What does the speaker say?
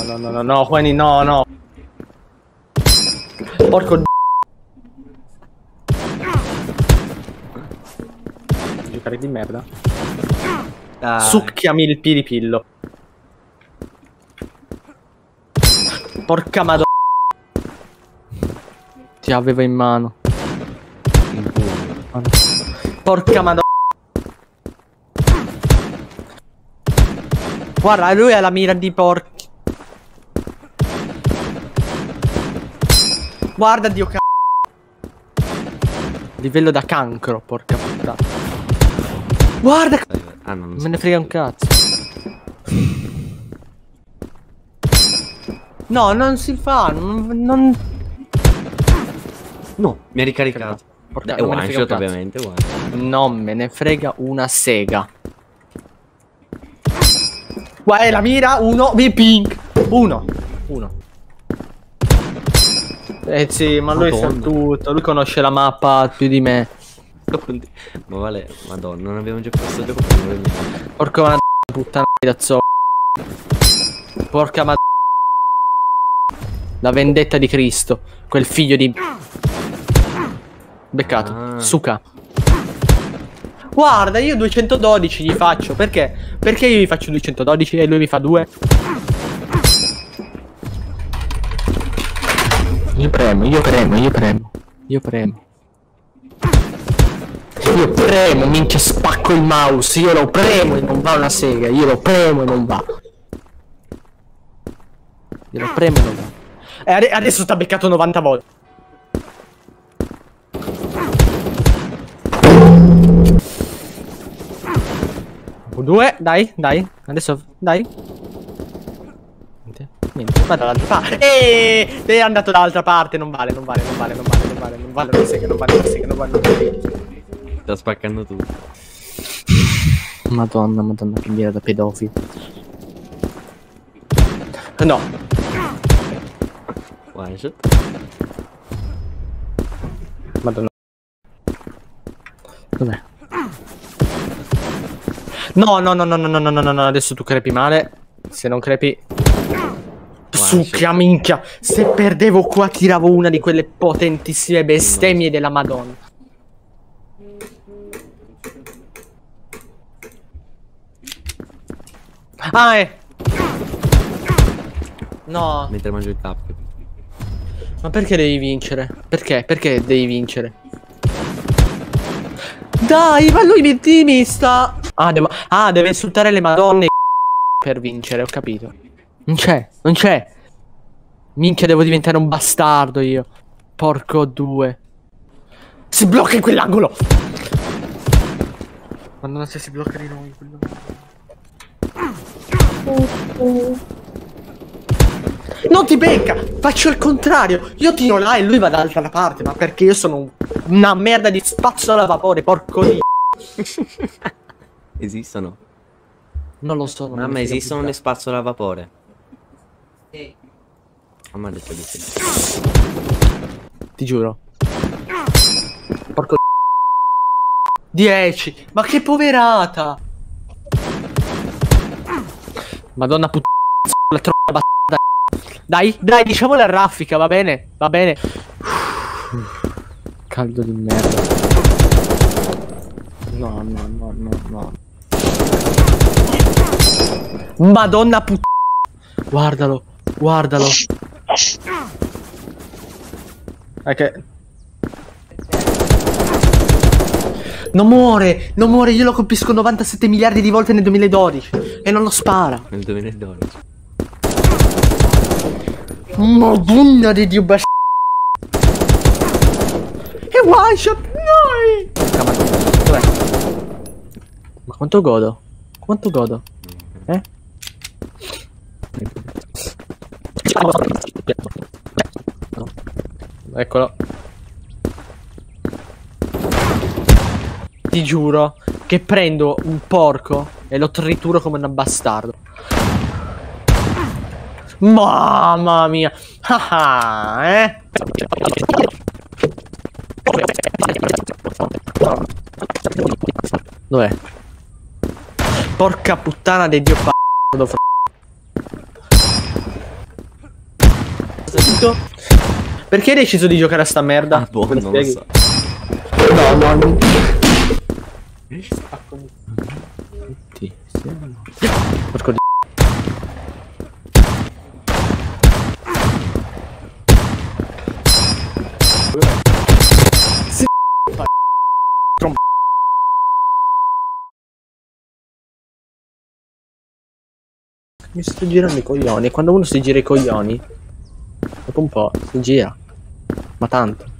no, Juani, no. Porco d***o. Giocare di merda. Succhiami il piripillo. Porca madonna. Ti aveva in mano. Porca madonna. Guarda, lui ha la mira di porchi. Guarda, Dio livello da cancro, porca puttana. Guarda. Non me ne frega un cazzo. No, non si fa. Non... No, mi ha ricaricato. Porca, è one shot, ovviamente. Non me ne frega una sega. Guarda la mira. Uno. Pink. Uno. Sì, ma lui sa tutto. Lui conosce la mappa più di me. Ma vale, madonna, non abbiamo già questo gioco per 9 minuti. Porca madonna, puttana di cazzo. Porca madonna. La vendetta di Cristo. Quel figlio di... Beccato. Suca. Guarda, io 212 gli faccio. Perché? Perché io gli faccio 212 e lui mi fa 2? Io premo, minchia, spacco il mouse. Io lo premo e non va una sega. Io lo premo e non va. E adesso sta beccato 90 volte. Due, dai. Adesso, dai. Niente, va dall'altra parte. È andato dall'altra parte. Non vale una sega. Sta spaccando tutto. Madonna, che mira da pedofilo. No. One shot. Madonna. Dov'è? No, adesso tu crepi male. Se non crepi... Succhia, minchia. Se perdevo qua tiravo una di quelle potentissime bestemmie della Madonna. No. Mentre mangio il tappo. Ma perché devi vincere? Perché? Perché devi vincere? Dai, ma lui mi sta... deve insultare le madonne per vincere, ho capito. Non c'è. Minchia, devo diventare un bastardo io. Porco due. Si blocca in quell'angolo. Madonna, se si blocca di noi non ti becca. Faccio il contrario. Io tiro là e lui va dall'altra parte. Ma perché io sono una merda di spazzola a vapore. Porco dio. Esistono? Non lo so. Mamma, esistono le spazzole a vapore? Sì. Mamma ha detto di sì. Ti giuro. Porco 10. Ma che poverata. Madonna puttana. La troppa bastarda. Dai, diciamo la raffica, va bene? Caldo di merda. No. Madonna puttana. Guardalo. Che... Non muore, io lo colpisco 97 miliardi di volte nel 2012 e non lo spara. Nel 2012. Madonna di Dio bastardo. E one shot, noi! Dov'è? Ma quanto godo? Eh? Eccolo. Ti giuro che prendo un porco e lo trituro come un bastardo. Mamma mia. Dov'è? Porca puttana di Dio. capito? Perché hai deciso di giocare a sta merda? Ah, boh, Me lo non lo spieghi? so. No, no. Porco di... Sì. Mi sto girando i coglioni. E quando uno si gira i coglioni, dopo un po' si gira. Ma tanto.